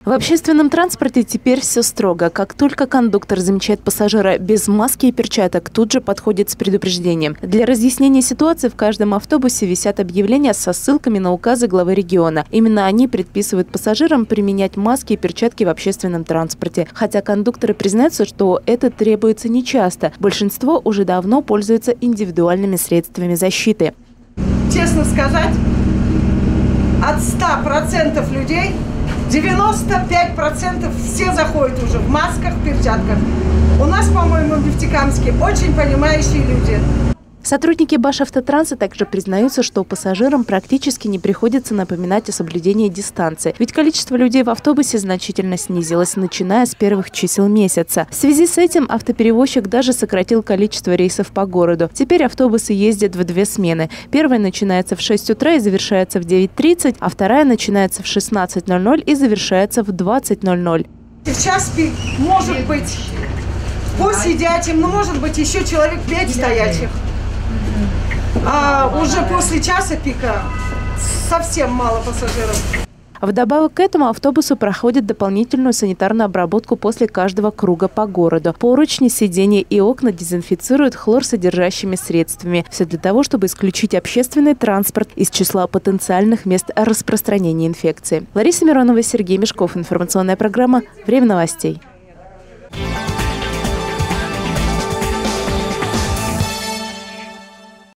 В общественном транспорте теперь все строго. Как только кондуктор замечает пассажира без маски и перчаток, тут же подходит с предупреждением. Для разъяснения ситуации в каждом автобусе висят объявления со ссылками на указы главы региона. Именно они предписывают пассажирам применять маски и перчатки в общественном транспорте. Хотя кондукторы признаются, что это требуется нечасто. Большинство уже давно пользуются индивидуальными средствами защиты. Честно сказать, от 100% людей 95% все заходят уже в масках, в перчатках. У нас, по-моему, в Нефтекамске очень понимающие люди. Сотрудники Башавтотранса также признаются, что пассажирам практически не приходится напоминать о соблюдении дистанции. Ведь количество людей в автобусе значительно снизилось, начиная с первых чисел месяца. В связи с этим автоперевозчик даже сократил количество рейсов по городу. Теперь автобусы ездят в 2 смены. Первая начинается в 6 утра и завершается в 9:30, а вторая начинается в 16:00 и завершается в 20:00. Сейчас пик может быть по сидячим, но может быть еще человек 5 стоячих. А уже после часа пика совсем мало пассажиров. Вдобавок к этому автобусы проходят дополнительную санитарную обработку после каждого круга по городу. Поручни, сиденья и окна дезинфицируют хлорсодержащими средствами. Все для того, чтобы исключить общественный транспорт из числа потенциальных мест распространения инфекции. Лариса Миронова, Сергей Мешков. Информационная программа «Время новостей».